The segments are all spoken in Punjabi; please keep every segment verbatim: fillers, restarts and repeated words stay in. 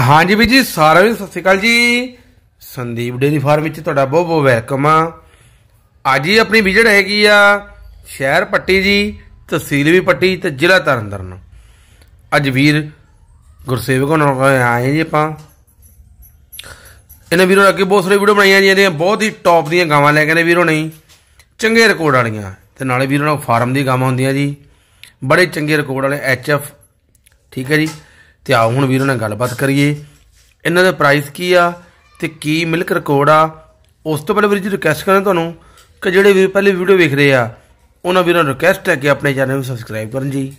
हाँ जी भी जी सारा भी सत श्री अकाल जी। संदीप डेयरी फार्म में तुहाडा बहुत बहुत वेलकम आ। अज ही अपनी विजिट हैगी आ शहर पट्टी जी, तहसील भी पट्टी ते जिला तरनतारन। अज वीर गुरसेवक आए जी आपां इन्हें वीरों अगे बहुत सारी वीडियो बनाई जी, बहुत ही टॉप दी गावां लैके ने वीरों नहीं चंगे रिकॉर्ड वालियां ते नाले वीरों फार्म दी गावां होंदियां जी, बड़े चंगे रिकॉर्ड वाले एच एफ। ठीक है जी, तो आओ हुण वीरों ने गलबात करिए इन्हां दा प्राइस की आ ते की मिल्क रिकॉर्ड आ। उस तो पहले वीर जी रिक्वेस्ट करें तुहानूं कि जिहड़े वीर पहले वीडियो वेख रहे आ उन्हां वीरों नूं रिक्वेस्ट है कि अपने चैनल नूं सबसक्राइब करन जी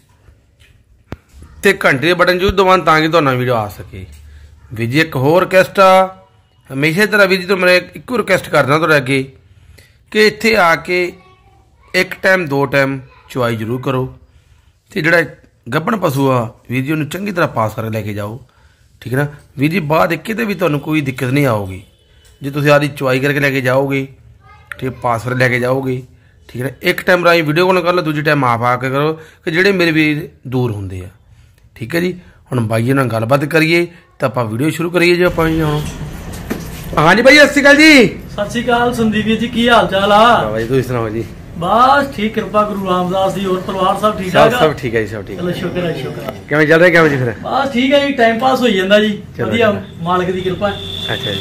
ते घंटे दे बटन जरूर दबाउण तां कि तुहानूं वीडियो आ सके। वीर जी एक होर रिक्वेस्ट आ, हमेशा तरह वीर जी तो मैं इक्को रिक्वेस्ट करदा तुहाडे अगे कि इत्थे आके एक टाइम दो टाइम चुआई जरूर करो ते जिहड़ा गब्बन पशु आ वीर जी उन्हें चंगी तरह पास करके लैके जाओ। ठीक है ना वीर जी, बाद किते भी तुहानूं कोई दिक्कत नहीं आऊगी जो तुसीं आदि चुआई करके लैके जाओगे, ठीक है, पास करके लैके जाओगे। ठीक है ना, एक टाइम राही वीडियो कॉल कर लो, दूजी टाइम आप आके करो कि जिहड़े मेरे वीर दूर होंदे आ। ठीक है जी, हुण बाईए नाल गलबात करिए तो आपां वीडियो शुरू करिए जी। आपां जी हुण हाँ जी भाई सत श्री अकाल जी। सत श्री अकाल संदीप जी, की हाल चाल आ भाई? तुसीं सुणाओ जी। बस ठीक, कृपा गुरु रामदास जी और परिवार सब ठीक ठाक? सब ठीक है जी, सब ठीक है। चलो शुक्र है शुक्र है। किवें चल रहा किवें जी फिर? बस ठीक है जी, टाइम पास हो जांदा जी, वधिया मालिक दी कृपा। अच्छा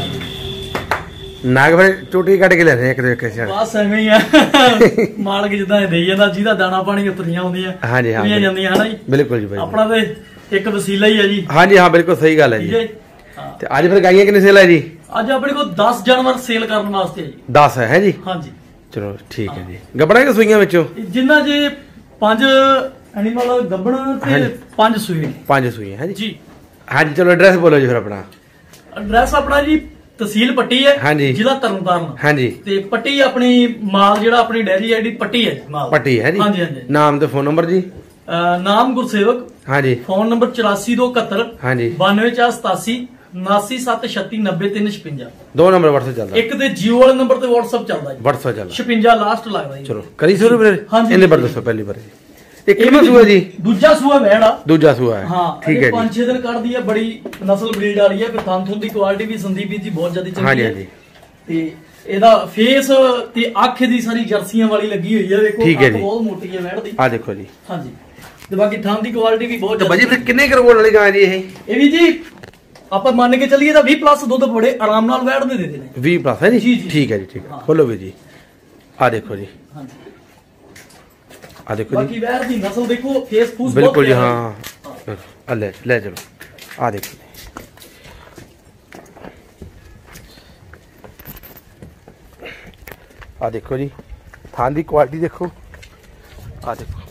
जी, नाग फिर चोटी कट के ले रहे एक दो एक बस एवें ही है मालिक जिद्दां देई जांदा, जिहदा दाना पानी उतरियां होंदियां हां जी हां जांदियां है ना जी। बिल्कुल जी भाई, अपना ते एक वसीला ही है जी। हां जी हां बिल्कुल सही गल है जी। ते आज फिर गाइयां कितनी सेल है जी? आज अपने को दस जानवर सेल करने वास्ते है जी। दस है है जी? हां जी चलो ठीक है जी। गब्बड़ा के सूईयां विचों जिन्ना जी पांच एनिमल गब्बण ते पांच सूई पांच सूई है जी। हां जी चलो एड्रेस बोलो जी फिर अपना। एड्रेस अपना जी तहसील पट्टी है, हाँ जी, जिला तरनतारन। हाँ जी, ते पट्टी अपनी माल जेड़ा अपनी डेयरी है पट्टी है माल पट्टी है जी। हाँ जी हाँ जी। नाम ते फोन नंबर जी? आ, नाम गुरसेवक। हाँ जी। फोन नंबर चौरासी दो इकहत्तर हाँ जी बानवे चार सतासी उनासी सत्त छत्ती नब्बे तीन छप्पंजा। दो नंबर व्हाट्सएप चलदा, एक ते जियो वाले नंबर ते व्हाट्सएप चलदा जी। व्हाट्सएप चलदा छप्पंजा लास्ट लगदा जी। चलो करी शुरू फिर। हाँ जी, इन्ने बार दसो पहली बार जी। एक कितना सुआ जी? दूजा सुआ वेड़ आ। दूजा सुआ है हाँ, ठीक है जी। पांच छह दिन कट दी है, बड़ी नस्ल ब्रीड वाली है, फिर थान थुन दी क्वालिटी भी संदीप जी बहुत ज्यादा चंगी है। हाँ जी हां जी। ते एदा फेस ते अख दी सारी जर्सियां वाली लगी हुई है, देखो अख बहुत मोटी है वेड़ दी। आ देखो जी। हां जी, ते बाकी थान दी क्वालिटी भी बहुत। तो भाजी फिर किन्ने करवोल वाली गाय जी ये? ए भी जी ਆਪਾਂ ਮੰਨ ਕੇ ਚੱਲੀਏ ਤਾਂ बीस ਪਲੱਸ ਦੁੱਧ ਬੜੇ ਆਰਾਮ ਨਾਲ ਵੈੜ ਦੇ ਦੇਦੇ ਨੇ। बीस ਪਲੱਸ ਹੈ ਜੀ? ਠੀਕ ਹੈ ਜੀ ਠੀਕ ਹੈ। ਖੋਲੋ ਵੀ ਜੀ, ਆ ਦੇਖੋ ਜੀ। ਹਾਂ ਜੀ ਆ ਦੇਖੋ ਜੀ, ਬਾਕੀ ਵੈੜ ਦੀ ਨਸਲ ਦੇਖੋ, ਫੇਸ ਫੂਸ ਬਹੁਤ ਬਿਲਕੁਲ ਜੀ। ਹਾਂ ਆ ਲੈ ਲੈ ਚਲੋ ਆ ਦੇਖੋ ਆ ਦੇਖੋ ਜੀ, ਥਾਂ ਦੀ ਕੁਆਲਿਟੀ ਦੇਖੋ, ਆ ਦੇਖੋ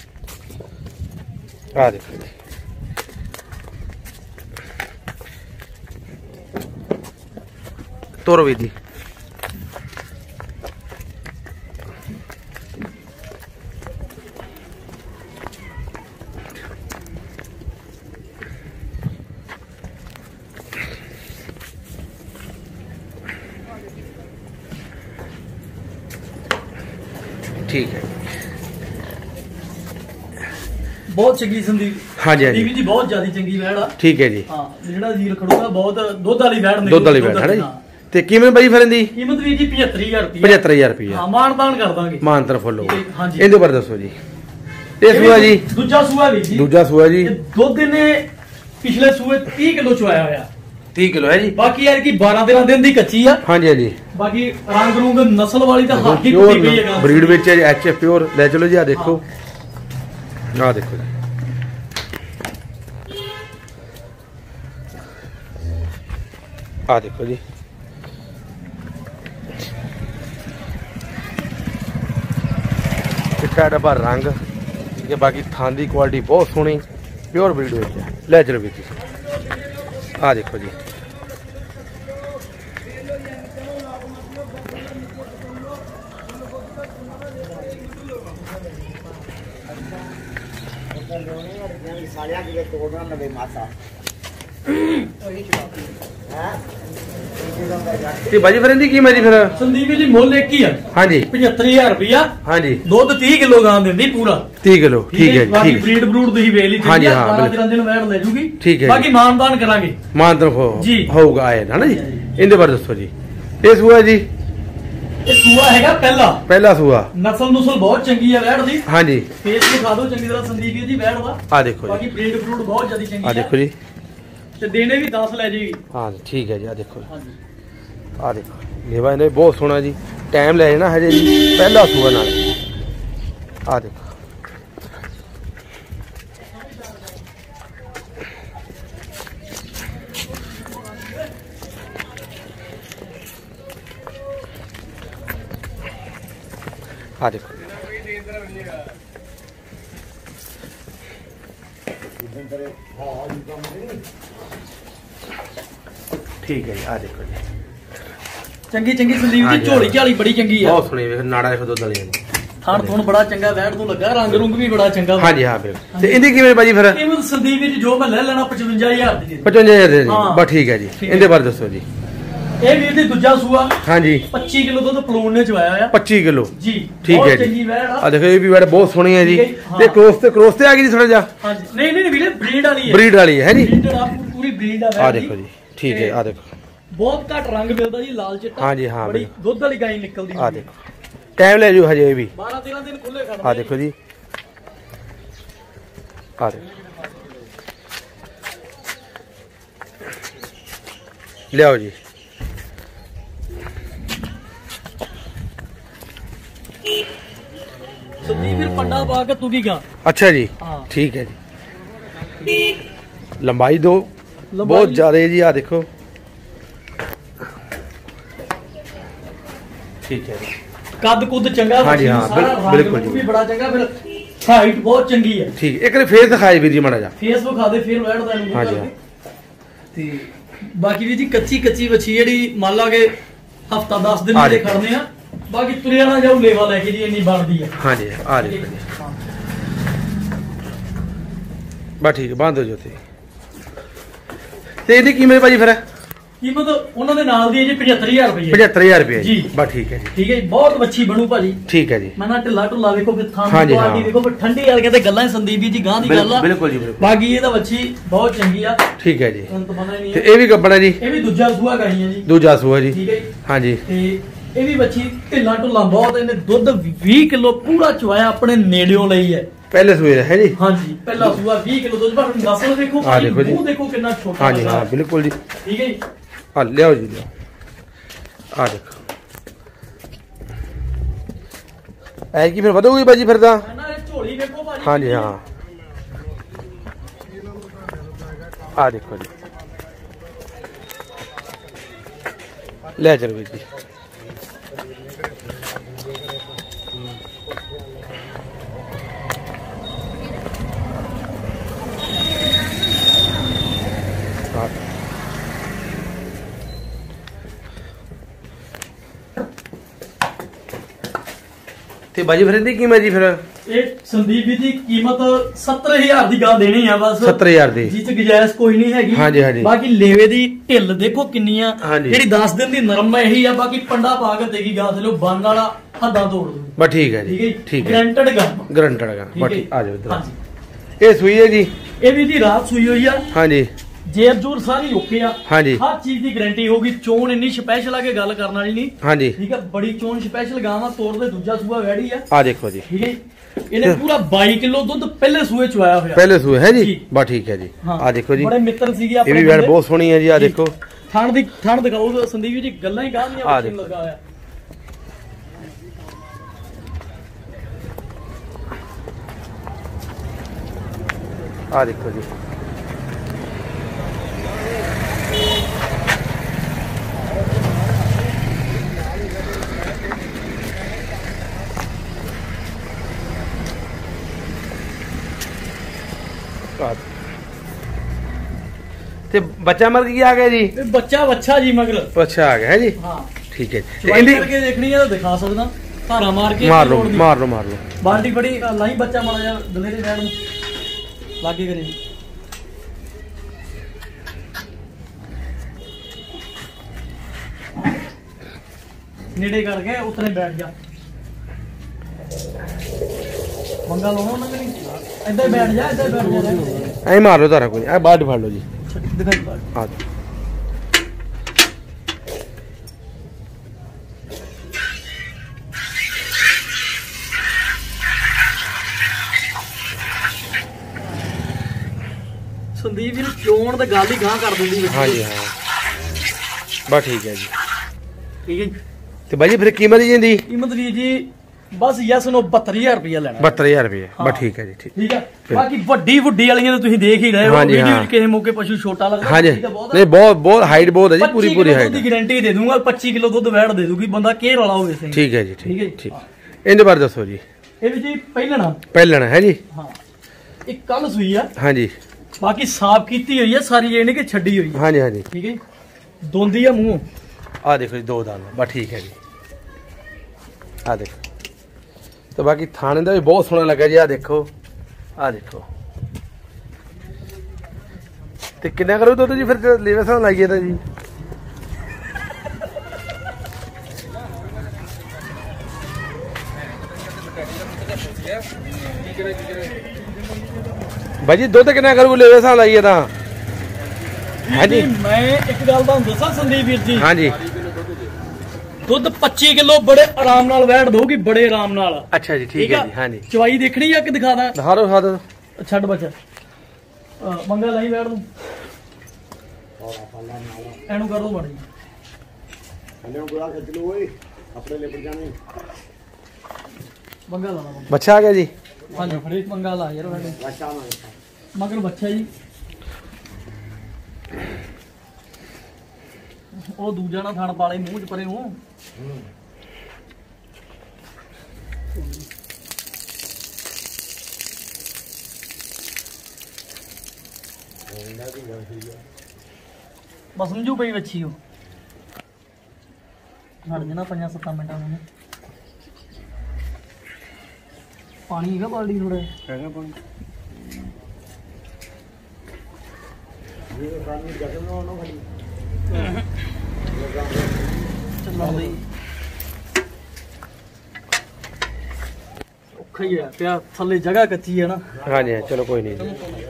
ਆ ਦੇਖੋ ਜੀ। तोरो विधि ठीक है, बहुत चंगी संदीप। हाँ जी हाँ जी, बहुत ज्यादा चंगी वैड़ आ। ठीक है जी। हाँ जेड़ा जील खड़ूगा बहुत दुध वाली वैड़ ने। दुध वाली वैड़ है जी। ते कीमत भाई फिर दी कीमत भी जी पचहत्तर हजार रुपए। पचहत्तर हजार रुपए। हां मानतान कर दांगे, मानतान फुल हो। हां जी इनदे पर दसो जी। ये सुआ जी दूजा सुआ भी जी। दूजा सुआ जी दुध ने पिछले सुए तीस किलो चुआया होया। तीस किलो है जी। बाकी यार की बारह तेरह दिन दी कच्ची है। हां जी हां जी। बाकी रंग रूंग नस्ल वाली तो हाथी टूटी पई है, ब्रीड विच है एच एफ प्योर। ले चलो जी, आ देखो आ देखो जी, आ देखो जी। चिट्टा डब्बा रंग, ठीक है, बाकी थान की क्वालिटी बहुत सोहनी प्योर ब्रीड है। ले चलो भी आ देखो जी, ਤੇ ਬਾਜੀ ਫਿਰ ਇਹਦੀ ਕੀਮਤ ਜੀ ਫਿਰ ਸੰਦੀਪ ਜੀ ਮੁੱਲ ਇੱਕ ਹੀ ਆ ਹਾਂਜੀ ਪਝੱਤਰ ਹਜ਼ਾਰ ਰੁਪਇਆ ਹਾਂਜੀ ਦੁੱਧ ਤੀਹ ਕਿਲੋ ਗਾਂ ਦਿੰਦੀ ਪੂਰਾ ਤੀਹ ਕਿਲੋ ਠੀਕ ਹੈ ਜੀ ਬਾਕੀ ਬਰੀਡ ਬਰੂਡ ਤੁਸੀਂ ਵੇਚ ਲਈ ਹਾਂਜੀ ਹਾਂ ਬਾਰਾਂ ਤੇਰਾਂ ਦਿਨ ਵੈੜ ਲੈ ਜੂਗੀ ਠੀਕ ਹੈ ਬਾਕੀ ਮਾਨਦਾਨ ਕਰਾਂਗੇ ਮਾਨਦਾਨ ਹੋਊਗਾ ਆਏ ਨਾ ਜੀ ਇਹਦੇ ਬਾਰੇ ਦੱਸੋ ਜੀ ਇਹ ਸੂਆ ਜੀ ਇਹ ਸੂਆ ਹੈਗਾ ਪਹਿਲਾ ਪਹਿਲਾ ਸੂਆ ਨਸਲ ਨੁਸਲ ਬਹੁਤ ਚੰਗੀ ਆ ਵੈੜ ਦੀ ਹਾਂਜੀ ਫੇਸ ਦਿਖਾ ਦਿਓ ਚੰਗੀ ਤਰ੍ਹਾਂ ਸੰਦੀਪ ਜੀ ਵੈੜ ਦਾ ਆ ਦੇਖੋ ਬਾਕੀ ਬਰੀਡ ਬਰੂਡ ਬਹੁਤ ਜ਼ਿਆਦਾ ਚੰਗੀ ਆ ਆ ਦੇਖੋ ਜੀ ਤੇ ਦੇਣੇ ਵੀ ਦਸ ਲੈ ਜੇਗੀ ਹਾਂ ਠੀਕ ਹੈ ਜੀ ਆ ਦੇਖੋ ਆ ਦੇਖੋ ਲੇਵਾ ਇਹਨੇ ਬਹੁਤ ਸੋਹਣਾ ਜੀ ਟਾਈਮ ਲੈ ਜਾਣਾ ਹਜੇ ਜੀ ਪਹਿਲਾ ਸੂਆ ਨਾਲ ਆ ਦੇਖੋ ਆ ਦੇਖੋ ਠੀਕ ਹੈ ਜੀ ਆ ਦੇਖੋ ਜੀ ਚੰਗੀ ਚੰਗੀ ਸੰਦੀਪ ਦੀ ਝੋਲੀ ਝਾਲੀ ਬੜੀ ਚੰਗੀ ਆ ਬਹੁਤ ਸੋਹਣੀ ਵੇਖ ਨਾੜਾ ਦੇਖੋ ਦੁੱਧ ਵਾਲੀ ਥਣ ਥਣ ਬੜਾ ਚੰਗਾ ਵੈੜ ਤੋਂ ਲੱਗਾ ਰੰਗ ਰੁੰਗ ਵੀ ਬੜਾ ਚੰਗਾ ਹਾਂਜੀ ਹਾਂ ਬਿਲਕੁਲ ਤੇ ਇਹਦੀ ਕਿਵੇਂ ਬਾਜੀ ਫਿਰ ਇਹ ਸੰਦੀਪ ਜੀ ਜੋ ਮੈਂ ਲੈ ਲੈਣਾ ਪਚਵੰਜਾ ਹਜ਼ਾਰ ਦੀ ਪਚਵੰਜਾ ਹਜ਼ਾਰ ਦੀ ਬਸ ਠੀਕ ਹੈ ਜੀ ਇਹਦੇ ਬਾਰੇ ਦੱਸੋ ਜੀ ਇਹ ਵੀਰ ਦੀ ਦੂਜਾ ਸੂਆ ਹਾਂਜੀ ਪੱਚੀ ਕਿਲੋ ਦੁੱਧ ਪਲੂਣ ਨੇ ਚਵਾਇਆ ਆ ਪੱਚੀ ਕਿਲੋ ਜੀ ਠੀਕ ਹੈ ਜੀ ਆ ਦੇਖੋ ਇਹ ਵੀ ਵੈੜ ਬਹੁਤ ਸੋਹਣੀ ਹੈ ਜੀ ਤੇ ਕ੍ਰੋਸ ਤੇ ਕ੍ਰੋਸ ਤੇ ਆ ਗਈ ਜੀ ਥੋੜਾ ਜਿਹਾ ਹਾਂਜੀ ਨਹੀਂ ਨਹੀਂ ਵੀਰੇ ਬਰੀਡ ਵਾਲੀ ਹੈ ਬਰੀਡ ਵਾਲੀ ਹੈ ਜੀ ਪੂਰੀ ਬਰੀਡ ਆ ਆ ਦੇਖੋ ਜੀ ਠੀਕ ਹੈ ਆ ਦੇਖੋ ਬਹੁਤ ਘੱਟ ਰੰਗ ਮਿਲਦਾ ਜੀ ਲਾਲ ਚਿੱਟਾ ਹਾਂਜੀ ਹਾਂ ਬੜੀ ਦੁੱਧ ਵਾਲੀ ਗਾਈ ਨਿਕਲਦੀ ਆ ਦੇਖੋ ਟਾਈਮ ਲੈ ਜੂ ਹਜੇ ਵੀ ਬਾਰਾਂ ਤੇਰਾਂ ਦਿਨ ਖੁੱਲੇ ਖੜਦੇ ਆ ਦੇਖੋ ਜੀ ਆ ਦੇਖੋ ਲਿਆਓ ਜੀ ਸੰਦੀਪ ਫਿਰ ਪੱਡਾ ਪਾ ਕੇ ਤੂੰ ਕੀ ਗਾ ਅੱਛਾ ਜੀ ਠੀਕ ਹੈ ਜੀ ਲੰਬਾਈ ਦੋ ਬਹੁਤ ਜ਼ਿਆਦਾ ਹੈ ਜੀ ਆ ਦੇਖੋ ਠੀਕ ਹੈ ਜੀ ਕੱਦ ਕੁੱਦ ਚੰਗਾ ਹਾਂਜੀ ਹਾਂ ਬਿਲਕੁਲ ਜੀ ਵੀ ਬੜਾ ਚੰਗਾ ਫਿਰ ਹਾਈਟ ਬਹੁਤ ਚੰਗੀ ਹੈ ਠੀਕ ਇੱਕ ਨੇ ਫੇਸ ਦਿਖਾਏ ਵੀਰ ਜੀ ਮਾੜਾ ਜਿਹਾ ਫੇਸ ਵਿਖਾ ਦੇ ਫਿਰ ਵੈੜ ਦਾ ਇਹਨੂੰ ਹਾਂਜੀ ਤੇ ਬਾਕੀ ਵੀ ਜੀ ਕੱਚੀ ਕੱਚੀ ਵੱਛੀ ਜਿਹੜੀ ਮੰਨ ਲਾ ਕੇ ਹਫਤਾ ਦਸ ਦਿਨ ਦੇ ਖੜਨੇ ਆ ਬਾਕੀ ਤੁਰਿਆ ਨਾ ਜਾਊ ਲੇਵਾ ਲੈ ਕੇ ਜੀ ਇੰਨੀ ਬਣਦੀ ਆ ਹਾਂਜੀ ਆ ਦੇਖੋ ਜੀ ਬਾ ਠੀਕ ਬੰਦ ਹੋ ਜੋ ਤੇ ਤੇ ਇਹਦੀ ਕੀਮਤ ਭਾਜੀ ਫਿਰ ਕੀਮਤ ਉਹਨਾਂ ਦੇ ਨਾਲ ਦੀ ਹੈ ਜੀ ਪਝੱਤਰ ਹਜ਼ਾਰ ਰੁਪਏ ਪਝੱਤਰ ਹਜ਼ਾਰ ਰੁਪਏ ਜੀ ਬਾ ਠੀਕ ਹੈ ਜੀ ਠੀਕ ਹੈ ਜੀ ਬਹੁਤ ਵੱਛੀ ਬਣੂ ਭਾਜੀ ਠੀਕ ਹੈ ਜੀ ਮੈਂ ਨਾ ਢਿੱਲਾ ਢੁੱਲਾ ਵੇਖੋ ਕਿ ਥਾਂ ਦੀ ਕੁਆਲਿਟੀ ਵੇਖੋ ਪਰ ਠੰਡੀ ਵਾਲੀਆਂ ਤੇ ਗੱਲਾਂ ਸੰਦੀਪ ਜੀ ਗਾਂ ਦੀ ਗੱਲ ਆ ਬਿਲਕੁਲ ਜੀ ਬਿਲਕੁਲ ਬਾਕੀ ਇਹਦਾ ਵੱਛੀ ਬਹੁਤ ਚੰਗੀ ਆ ਠੀਕ ਹੈ ਜੀ ਤੇ ਇਹ ਵੀ ਗੱਬਣਾ ਜੀ ਇਹ ਵੀ ਦੂਜਾ ਸੂਆ ਗਾਈ ਹੈ ਜੀ ਦੂਜਾ ਸੂਆ ਜੀ ਠੀਕ ਹੈ ਹਾਂਜੀ ਤੇ ਇਹ ਵੀ ਵੱਛੀ ਢਿੱਲਾ ਢੁੱਲਾ ਬਹੁਤ ਇਹਨੇ ਦੁੱਧ ਵੀਹ ਕਿਲੋ ਪੂਰਾ ਚਵਾਇਆ ਆਪਣੇ ਨੇੜਿਓਂ ਲਈ ਹੈ ਪਹਿਲੇ ਸੂਏ ਹੈ ਜੀ ਹਾਂਜੀ ਪਹਿਲਾ ਸੂਆ ਵੀਹ ਕਿਲੋ ਦੁੱਧ ਪਰ ਨਸਲ ਦੇਖੋ ਮੂੰਹ ਦੇਖੋ ਕਿੰਨਾ ਛੋਟਾ ਹਾਂਜੀ ਹਾਂ ਬਿਲਕੁਲ ਜੀ ਠੀਕ ਹੈ ਜੀ ਆ ਲਿਆਓ ਜੀ ਲਿਆਓ ਆ ਦੇਖੋ ਐ ਕੀ ਫਿਰ ਵਧੂਗੀ ਬਾਜੀ ਫਿਰ ਤਾਂ ਨਾ ਇਹ ਝੋਲੀ ਵੇਖੋ ਭਾਜੀ ਹਾਂਜੀ ਹਾਂ ਆ ਦੇਖੋ ਜੀ ਲੈ ਚਲੋ ਜੀ ਤੇ ਬਾਜੀ ਫਿਰ ਇਹਦੀ ਕੀਮਤ ਜੀ ਫਿਰ ਇਹ ਸੰਦੀਪ ਜੀ ਦੀ ਕੀਮਤ ਸੱਤਰ ਹਜ਼ਾਰ ਦੀ ਗਾਂ ਦੇਣੀ ਆ ਬਸ ਸੱਤਰ ਹਜ਼ਾਰ ਦੀ ਜਿਸ ਚ ਗੁਜਾਇਸ਼ ਕੋਈ ਨਹੀਂ ਹੈਗੀ ਹਾਂਜੀ ਹਾਂਜੀ ਬਾਕੀ ਲੇਵੇ ਦੀ ਢਿੱਲ ਦੇਖੋ ਕਿੰਨੀ ਆ ਜਿਹੜੀ ਦਸ ਦਿਨ ਦੀ ਨਰਮ ਇਹੀ ਆ ਬਾਕੀ ਪੰਡਾ ਪਾ ਕੇ ਦੇਗੀ ਗਾਂ ਦੇ ਲੋ ਬੰਨ ਵਾਲਾ ਹੱਦਾਂ ਤੋੜ ਦੂ ਬਸ ਠੀਕ ਹੈ ਜੀ ਠੀਕ ਹੈ ਗਰੰਟਡ ਗਾਂ ਗਰੰਟਡ ਗਾਂ ਬਸ ਆ ਜਾਓ ਇਧਰ ਇਹ ਸੂਈ ਹੈ ਜੀ ਇਹ ਵੀ ਦੀ ਰਾਤ ਸੂਈ ਹੋਈ ਆ ਹਾਂਜੀ ਜੇਬ ਜੂਰ ਸਾਰੀ ਓਕੇ ਆ ਹਾਂਜੀ ਹਰ ਚੀਜ਼ ਦੀ ਗਾਰੰਟੀ ਹੋਊਗੀ ਚੋਣ ਇੰਨੀ ਸਪੈਸ਼ਲ ਆ ਕੇ ਗੱਲ ਕਰਨ ਵਾਲੀ ਨਹੀਂ ਹਾਂਜੀ ਠੀਕ ਆ ਬੜੀ ਚੋਣ ਸਪੈਸ਼ਲ ਗਾਵਾਂ ਤੋੜ ਦੇ ਦੂਜਾ ਸੂਆ ਵੈੜੀ ਆ ਆ ਦੇਖੋ ਜੀ ਠੀਕ ਹੈ ਇਹਨੇ ਪੂਰਾ ਬਾਈ ਕਿਲੋ ਦੁੱਧ ਪਹਿਲੇ ਸੂਏ ਚ ਆਇਆ ਹੋਇਆ ਪਹਿਲੇ ਸੂਏ ਹੈ ਜੀ ਬਸ ਠੀਕ ਹੈ ਜੀ ਆ ਦੇਖੋ ਜੀ ਬੜੇ ਮਿੱਤਰ ਸੀਗੇ ਆਪਣੇ ਇਹ ਵੀ ਵੈੜ ਬਹੁਤ ਸੋਹਣੀ ਹੈ ਜੀ ਆ ਦੇਖੋ ਥਣ ਦੀ ਥਣ ਦਿਖਾਓ ਸੰਦੀਪ ਜੀ ਗੱਲਾਂ ਹੀ ਗਾਹਦੀਆਂ ਆ ਲੱਗਾ ਹੋਇਆ ਆ ਦੇਖੋ ਜੀ ਤੇ ਬੱਚਾ ਮਰ ਗਿਆ ਆ ਗਿਆ ਜੀ ਬੱਚਾ ਬੱਚਾ ਜੀ ਮਗਰ ਬੱਚਾ ਆ ਗਿਆ ਹੈ ਜੀ ਹਾਂ ਠੀਕ ਹੈ ਜੀ ਇਹਦੀ ਕਰਕੇ ਦੇਖਣੀ ਆ ਤਾਂ ਦਿਖਾ ਸਕਦਾ ਧਾਰਾ ਮਾਰ ਕੇ ਮਾਰ ਲਓ ਮਾਰ ਲਓ ਮਾਰ ਲਓ ਬਾਲਟੀ ਬੜੀ ਲਾਈ ਬੱਚਾ ਮਾਰ ਜਾ ਦਲੇਰੇ ਵੈੜ ਨੂੰ ਲਾਗੇ ਕਰੇ नेड़े कर गए उतने बैठ जा मंगा लो ना नहीं इधर बैठ जा इधर बैठ जा ऐ मार लो तारा कोई ऐ बाहर फाड़ लो जी दिखाई बाहर हां संदीप जी चोण ते गल ही गां कर दिंदी हां जी हां बस ठीक है जी ठीक है ते भाई फिर कीमत जी दी कीमत भी जी बस यस नो बहत्तर हज़ार रुपया लेना बहत्तर हज़ार रुपया बस ठीक है जी ठीक ठीक है बाकी ਵੱਡੀ ਵੱਡੀ ਵਾਲੀਆਂ ਤੁਸੀਂ ਦੇਖ ਹੀ ਰਹੇ ਹੋ ਵੀਡੀਓ ਚ ਕਿਸੇ ਮੌਕੇ ਪਸ਼ੂ ਛੋਟਾ ਲੱਗਦਾ ਹਾਂਜੀ ਨਹੀਂ ਬਹੁਤ ਬਹੁਤ ਹਾਈਟ ਬਹੁਤ ਹੈ ਜੀ ਪੂਰੀ ਪੂਰੀ ਹਾਈਟ ਦੀ ਗਾਰੰਟੀ ਦੇ ਦੂੰਗਾ ਪੱਚੀ ਕਿਲੋ ਦੁੱਧ ਵੈੜ ਦੇ ਦੂਗੀ ਬੰਦਾ ਕੇਅਰ ਵਾਲਾ ਹੋਵੇ ਸਹੀ ਠੀਕ ਹੈ ਜੀ ਠੀਕ ਹੈ ਠੀਕ ਇਹਦੇ ਬਾਰੇ ਦੱਸੋ ਜੀ ਇਹ ਵੀ ਜੀ ਪਹਿਲਣਾ ਪਹਿਲਣਾ ਹੈ ਜੀ ਹਾਂ ਇੱਕ ਕੱਲ ਸੂਈ ਆ ਹਾਂਜੀ ਬਾਕੀ ਸਾਫ਼ ਕੀਤੀ ਹੋਈ ਹੈ ਸਾਰੀ ਇਹ ਨਹੀਂ ਕਿ ਛੱਡੀ ਹੋਈ ਹਾਂਜੀ ਹਾਂਜੀ ਠੀਕ ਹੈ ਦੋਂਦੀ ਆ ਮੂੰਹ ਆ ਦੇਖੋ ਜੀ ਦੋ ਦਾਲ ਬਸ ਠੀਕ ਹੈ ਜੀ ਆ ਦੇਖੋ तो बाकी थाने का भी बहुत सोहना लगा जी आ देखो आ देखो तो कितना करो दुध जी फिर लेवे सां लाइए तो जी भाई जी दुध कितना करो लेवे सां लाइए तो हाँ जी मैं एक गल तुहानू दसां संदीप वीर जी हाँ जी ਦੁੱਧ पच्ची किलो बड़े आराम नाल वैड़ दोगी बड़े आराम नाल अच्छा जी ठीक है जी हाँ जी चवाई देखनी है कि दिखा दा दिखा दो दिखा दो छड़ बच्चा मंगा लाई वैड़ दूं एनु कर दो माड़ी हने गोला खिच लो ओए अपने ले पड़ जाने मंगा ला बच्चा आ गया जी हां जी फड़ी मंगा ला यार बच्चा मगर बच्चा जी ਉਹ ਦੂਜਾ ਨਾ ਥਣ ਪਾਲੇ ਮੂੰਹ ਚ ਪਰੇ ਨੂੰ ਬਸ ਸਮਝੂ ਪਈ ਬੱਚੀ ਉਹ ਹਟ ਜਣਾ ਪੰਜਾਂ ਸੱਤਾਂ ਮਿੰਟਾਂ ਨੂੰ ਪਾਣੀ ਹੈਗਾ ਬਾਲਟੀ ਥੋੜਾ ਹੈਗਾ ਪਾਣੀ ਇਹ ਪਾਣੀ ਜਗਨ ਨੂੰ ਨਾ ਖੜੀ ਔਖਾ ਹੀ ਹੈ ਪਿਆ ਥੱਲੇ ਜਗ੍ਹਾ ਕੱਚੀ ਹੈ ਨਾ ਹਾਂਜੀ ਚਲੋ ਕੋਈ ਨਹੀਂ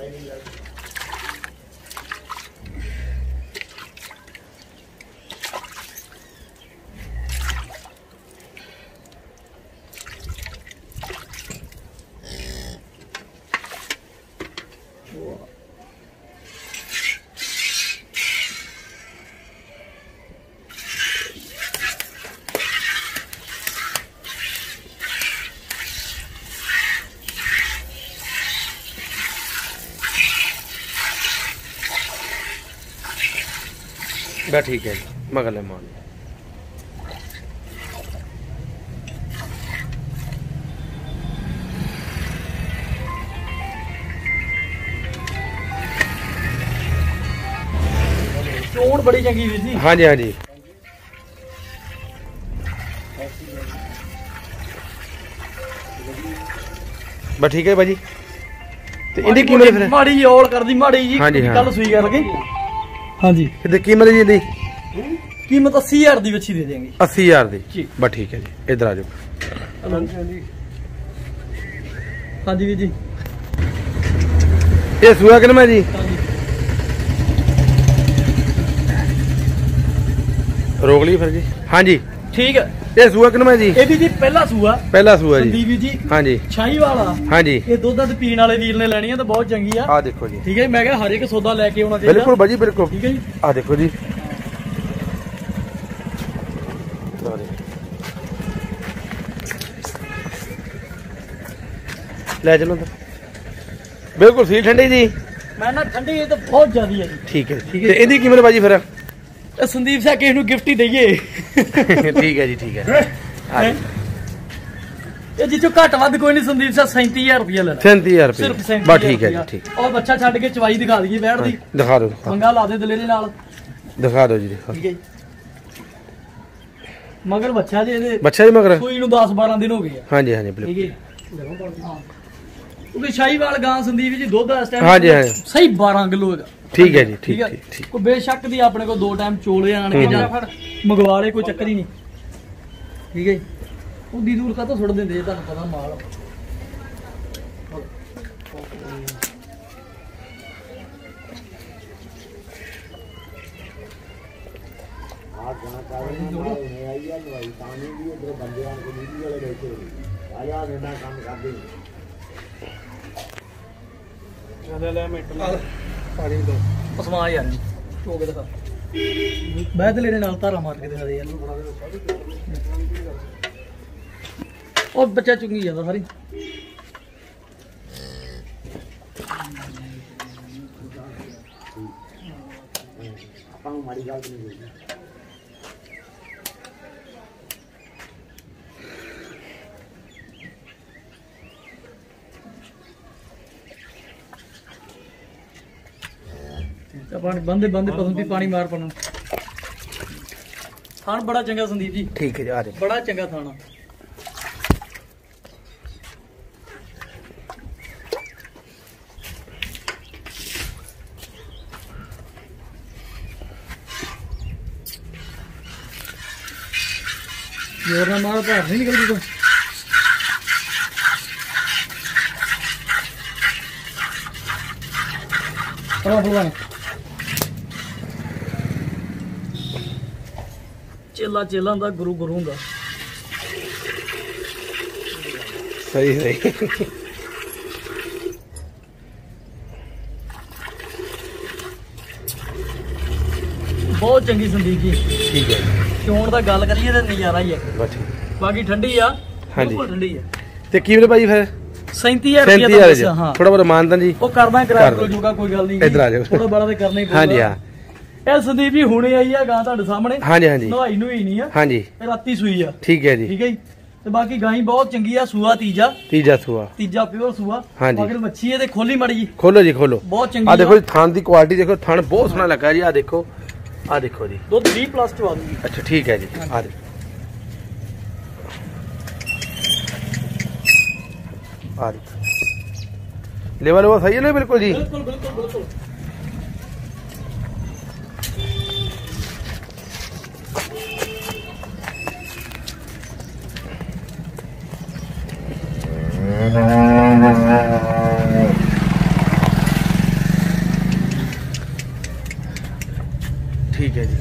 बस ठीक है मगल मान चोण बड़ी चंगी हुई थी हाँ जी हाँ जी बस ठीक है भाजी तो इनकी कीमत फिर माड़ी औल कर दी माड़ी जी हाँ जी हाँ कल सुई करके हाँ जी कितनी कीमत है जी कीमत अस्सी हजार दी बच्ची दे देंगे अस्सी हजार दी बस ठीक है जी इधर आ जाओ हाँ जी जी ये सुआ कितना जी रोक ली फिर जी हाँ जी ठीक है ये सूआ कितना जी ये भी जी पहला सूआ पहला सूआ जी संदीप जी हाँ जी शाही वाला हाँ जी ये दुध दुध पीने वाले वीर ने लेनी है तो बहुत चंगी है आ देखो जी ठीक है मैं कहा हर एक सौदा लेके आना चाहिए बिल्कुल भाजी बिल्कुल ठीक है जी आ देखो जी ले चलो तो बिल्कुल सी ठंडी जी मैं ना ठंडी ये तो बहुत ज्यादा है ठीक है ठीक है इनकी कीमत भाजी फिर संदीप से किसी गिफ्ट ही दईए ठीक है जी ठीक है ये जी घट वध कोई नहीं संदीप से सैंती हजार रुपया लेना सैंती हजार रुपया बस ठीक है जी ठीक और बच्चा छड़ के चवाई दिखा दी बैठ दी दिखा दो पंगा ला दे दलेरे नाल दिखा दो जी दिखा ठीक है मगर बच्चा जी बच्चा जी मगर कोई नु दस बारह दिन हो गए हां जी हां जी बिल्कुल ठीक है क्योंकि शाहीवाल गां संदीप जी दुध इस टाइम हां जी हां सही बारह किलो है ठीक है जी ठीक है ठीक कोई बेशक दी अपने को दो टाइम चोले आण के जा फिर मंगवा ले कोई चक्कर ही नहीं ਠੀਕ ਹੈ ਉਦੀ ਦੂਰ ਕਾ ਤੋਂ ਸੁੱਟ ਦਿੰਦੇ ਤੁਹਾਨੂੰ ਪਤਾ ਮਾਲ ਪਸਮਾ ਯਾਰ ਹੋ ਕੇ ਦਿਖਾ ਮੈਂ ਤੇ ਲੈਣੇ ਨਾਲ ਧਾਰਾ ਮਾਰ ਕੇ ਦਿਖਾ ਦੇ ਯਾਰ ਉਹ ਬੱਚਾ ਚੁੰਗੀ ਜਾਂਦਾ ਸਾਰੀ ਆਪਾਂ ਨੂੰ ਮਾੜੀ ਗੱਲ ਨਹੀਂ ਹੋਈ पानी बंदे बंदे पसंद भी पानी मार पाना थान बड़ा चंगा संदीप जी ठीक है जी आ जाए बड़ा चंगा थाना जोर ना मार बाहर नहीं निकल तो फलवान चेला चेला हुंदा गुरु गुरु हुंदा सही सही बहुत चंगी संदीप जी ठीक है चोण दा गल करिए ते नजारा ही है बस ठीक बाकी ठंडी आ हां जी ठंडी है ते कीमत भाई फिर सैंती हज़ार रुपया दा हां थोड़ा बहुत मानदान जी ओ करदा किराया को जोगा कोई गल नहीं इधर आ जाओ थोड़ा बड़ा ते करना ही हां जी हां ਇਹ ਸੰਦੀਪ ਜੀ ਹੁਣੇ ਆਈ ਆ ਗਾਂ ਤੁਹਾਡੇ ਸਾਹਮਣੇ ਹਾਂਜੀ ਹਾਂਜੀ ਨਵਾਈ ਨੂੰ ਹੀ ਨਹੀਂ ਆ ਹਾਂਜੀ ਰਾਤੀ ਸੂਈ ਆ ਠੀਕ ਹੈ ਜੀ ਠੀਕ ਹੈ ਜੀ ਤੇ ਬਾਕੀ ਗਾਂ ਬਹੁਤ ਚੰਗੀ ਆ ਸੂਆ ਤੀਜਾ ਤੀਜਾ ਸੂਆ ਤੀਜਾ ਪਿਓਰ ਸੂਆ ਮਗਰ ਮੱਛੀ ਇਹਦੇ ਖੋਲੀ ਮੜੀ ਜੀ ਖੋਲੋ ਜੀ ਖੋਲੋ ਬਹੁਤ ਚੰਗੀ ਆ ਦੇਖੋ ਜੀ ਥਣ ਦੀ ਕੁਆਲਿਟੀ ਦੇਖੋ ਥਣ ਬਹੁਤ ਸੋਹਣਾ ਲੱਗਾ ਜੀ ਆ ਦੇਖੋ ਆ ਦੇਖੋ ਜੀ ਦੁੱਧ ਵੀਹ ਪਲੱਸ ਚ ਆ ਦੂਗੀ ਅੱਛਾ ਠੀਕ ਹੈ ਜੀ ਆ ਦੇਖੋ ਆ ਦੇਖੋ लेवल वो सही है ना बिल्कुल जी बिल्कुल बिल्कुल बिल्कुल ठीक है जी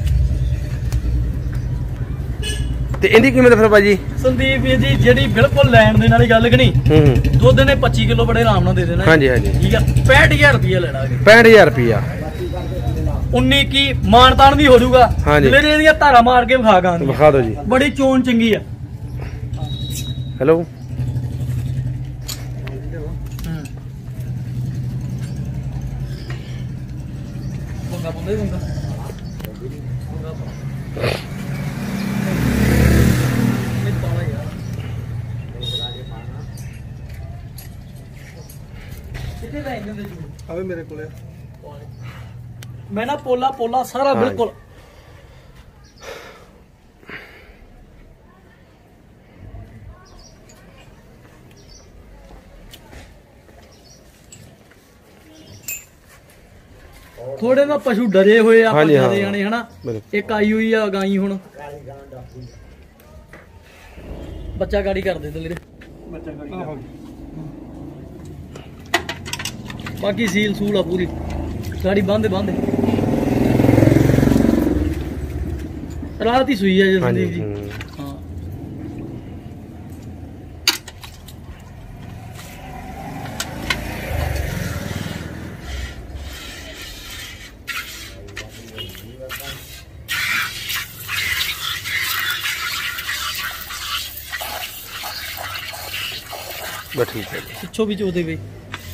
ਤੇ ਇਹਦੀ ਕੀਮਤ ਫਿਰ ਭਾਜੀ ਸੰਦੀਪ ਵੀਰ ਜੀ ਜਿਹੜੀ ਬਿਲਕੁਲ ਲੈਣ ਦੇ ਵਾਲੀ ਗੱਲ ਕਿ ਨਹੀਂ ਹੂੰ ਦੁੱਧ ਨੇ ਪੱਚੀ ਕਿਲੋ ਬੜੇ ਆਰਾਮ ਨਾਲ ਦੇ ਦੇਣਾ ਹਾਂਜੀ ਹਾਂਜੀ ਠੀਕ ਆ ਪੈਂਹਠ ਹਜ਼ਾਰ ਰੁਪਏ ਲੈਣਾ ਪੈਂਹਠ ਹਜ਼ਾਰ ਰੁਪਏ ਉन्नी ਕੀ ਮਾਨਤਾਨ ਵੀ ਹੋ ਜਾਊਗਾ ਮੇਰੇ ਇਹਦੀਆਂ ਧਾਰਾ ਮਾਰ ਕੇ ਵਿਖਾ ਗਾ ਵਿਖਾ ਦਿਓ ਜੀ ਬੜੀ ਚੋਣ ਚੰਗੀ ਆ ਹੈਲੋ ਬੰਗਾ ਬੰਦੇ ਬੰਗਾ ਆਵੇ ਮੇਰੇ ਕੋਲੇ ਮੈਂ ਨਾ ਪੋਲਾ ਪੋਲਾ ਸਾਰਾ ਬਿਲਕੁਲ ਥੋੜੇ ਨਾ ਪਸ਼ੂ ਡਰੇ ਹੋਏ ਆ ਹਾਂਜੀ, ਆਪਾਂ ਹਾਂ। ਜਾਣੇ ਹਨਾ ਬਿਲਕੁਲ। ਇੱਕ ਆਈ ਹੋਈ ਆ ਗਾਈ ਹੁਣ ਬੱਚਾ ਗਾੜੀ ਕਰ ਦੇ ਦਲੇਰੇ ਬੱਚਾ ਗਾੜੀ ਬਾਕੀ ਸੀਲ ਸੂਲ ਆ ਪੂਰੀ ਗਾੜੀ ਬੰਦ ਬੰਦ ਰਾਤ ਹੀ ਸੂਈ ਆ ਜੀ ਸੰਦੀਪ ਜੀ ਹਾਂ बस ठीक है ਪਿੱਛੋਂ ਵੀ ਚੋਦੇ ਵੇ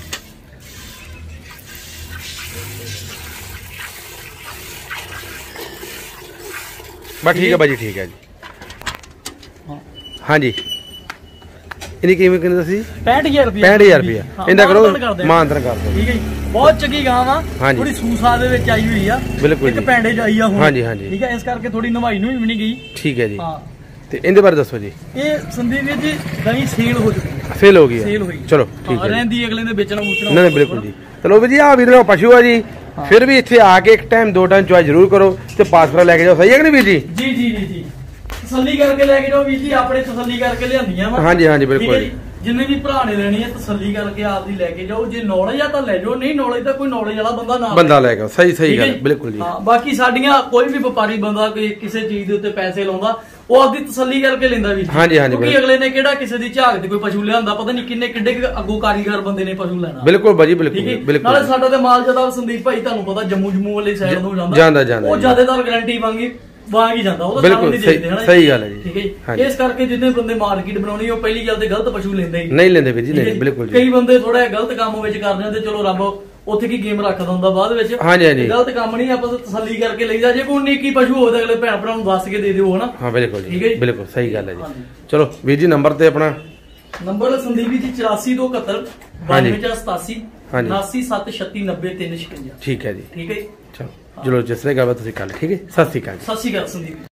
बस ठीक है भाजी ठीक है जी हाँ जी इनकी कीमत कितनी दसी पैंठ हजार रुपया पैंठ हजार रुपया इंदा करो मानतन कर दो ठीक है जी बहुत चंगी गां वा थोड़ी सूसा दे विच आई हुई आ बिल्कुल एक पैंडे च आई आ हुण हाँ जी हाँ जी ठीक है इस करके थोड़ी नवाई नु भी नहीं गई ठीक है जी हां ते इनदे बारे दसो जी ये संदीप जी जी दही सेल हो चुकी है सेल हो गई सेल हो गई चलो ठीक है रहंदी अगले ने बेचना मुचना नहीं बिल्कुल जी चलो जी आ वीर पशु है जी फिर भी इत्थे आके एक टाइम दो टाइम चॉइस जरूर करो ते पासपोर्ट लेके जाओ सही है कि नहीं वीर जी जी जी जी जी ਤਸੱਲੀ ਕਰਕੇ ਲੈ ਕੇ ਜਾਓ ਵੀਰ ਜੀ, ਆਪਣੇ ਤਸੱਲੀ ਕਰਕੇ ਲਿਆਂਦੀਆਂ ਵਾ। ਹਾਂਜੀ ਹਾਂਜੀ ਬਿਲਕੁਲ ਜੀ, ਜਿੰਨੇ ਵੀ ਭਰਾ ਨੇ ਲੈਣੀ ਹੈ ਤਸੱਲੀ ਕਰਕੇ ਆਪਦੀ ਲੈ ਕੇ ਜਾਓ। ਜੇ ਨੌਲੇਜ ਆ ਤਾਂ ਲੈ ਜਾਓ, ਨਹੀਂ ਨੌਲੇਜ ਤਾਂ ਕੋਈ ਨੌਲੇਜ ਵਾਲਾ ਬੰਦਾ ਨਾ ਬੰਦਾ ਲੈ ਕੇ। ਸਹੀ ਸਹੀ ਗੱਲ, ਬਿਲਕੁਲ ਜੀ। ਹਾਂ, ਬਾਕੀ ਸਾਡੀਆਂ ਕੋਈ ਵੀ ਵਪਾਰੀ ਬੰਦਾ ਕੋਈ ਕਿਸੇ ਚੀਜ਼ ਦੇ ਉੱਤੇ ਪੈਸੇ ਲਾਉਂਦਾ, ਉਹ ਆਪਦੀ ਤਸੱਲੀ ਕਰਕੇ ਲੈਂਦਾ ਵੀ। ਹਾਂਜੀ ਹਾਂਜੀ, ਕਿਉਂਕਿ ਅਗਲੇ ਨੇ ਕਿਹੜਾ ਕਿਸੇ ਦੀ ਝਾਕ ਤੇ ਕੋਈ ਪਸ਼ੂ ਲਿਆਂਦਾ, ਪਤਾ ਨਹੀਂ ਕਿੰਨੇ ਕਿੱਡੇ ਅੱਗੋਂ ਕਾਰੀਗਰ ਬੰਦੇ ਨੇ ਪਸ਼ੂ ਲੈਣਾ। ਬਿਲਕੁਲ ਬਾਜੀ, ਬਿਲਕੁਲ ਬਿਲਕੁਲ। ਨਾਲੇ ਸਾਡਾ ਤੇ ਮਾਲ ਜਿਆਦਾ ਸੰਦੀਪ ਭਾਈ ਤੁਹਾਨੂੰ ਪਤਾ ਜੰਮੂ ਜੰਮੂ ਵਾਲੀ ਸਾਈਡ ਨੂੰ ਜਾਂਦਾ ਜਾਂਦਾ ਜਾਂਦਾ, ਉਹ ਜ਼ਿਆਦਾਤਰ ਗਾਰੰਟੀ ਵਾਂਗੀ ਵਾਂਗ ਹੀ ਜਾਂਦਾ, ਉਹਦਾ ਬਿਲਕੁਲ ਸਹੀ ਗੱਲ ਹੈ ਜੀ। ਠੀਕ ਹੈ ਜੀ, ਇਸ ਕਰਕੇ ਜਿੰਨੇ ਬੰਦੇ ਮਾਰਕੀਟ ਬਣਾਉਣੀ, ਉਹ ਪਹਿਲੀ ਗੱਲ ਤੇ ਗਲਤ ਪਸ਼ੂ ਲੈਂਦੇ ਹੀ ਨਹੀਂ ਲੈਂਦੇ ਵੀਰ ਜੀ, ਨਹੀਂ ਬਿਲਕੁਲ ਜੀ। ਕਈ ਬੰਦੇ ਥੋੜਾ ਗਲਤ ਕੰਮ ਵਿੱਚ ਕਰ ਜਾਂਦੇ, ਚਲੋ ਰੱਬ ਉੱਥੇ ਕੀ ਗੇਮ ਰੱਖਦਾ ਹੁੰਦਾ ਬਾਅਦ ਵਿੱਚ। ਹਾਂਜੀ ਹਾਂਜੀ, ਗਲਤ ਕੰਮ ਨਹੀਂ, ਆਪਾਂ ਤਸੱਲੀ ਕਰਕੇ ਲਈਦਾ। ਜੇ ਕੋਈ ਨੀਕੀ ਪਸ਼ੂ ਹੋਵੇ ਅਗਲੇ ਭੈਣ ਭਰਾ ਨੂੰ ਦੱਸ ਕੇ ਦੇ ਦਿਓ ਹਨਾ। ਹਾਂ ਬਿਲਕੁਲ ਜੀ, ਬਿਲਕੁਲ ਸਹੀ ਗੱਲ ਹੈ ਜੀ। ਚਲੋ ਵੀਰ ਜੀ ਨੰਬਰ ਤੇ ਆਪਣਾ ਨੰਬਰ ਸੰਦੀਪ ਜੀ ਚੁਰਾਸੀ ਦੋ ਇਕਹੱਤਰ ਬਾਨਵੇਂ ਚਾਰ ਸਤਾਸੀ ਉਨਾਸੀ ਸੱਤ ਛੱਤੀ ਨੱਬੇ ਤਿੰਨ ਛਪੰਜਾ। ਠੀਕ ਹੈ ਜੀ, ਠੀਕ ਹੈ। ਚਲੋ ਚਲੋ ਜਿਸ ਤਰ੍ਹਾਂ ਗੱਲ ਤੁਸੀਂ ਕਰ ਲਈ, ਠੀਕ ਹੈ। ਸਤਿ ਸ਼੍ਰੀ ਅਕਾਲ। ਸਤਿ ਸ਼੍ਰੀ ਅਕਾਲ ਸੰਦੀਪ।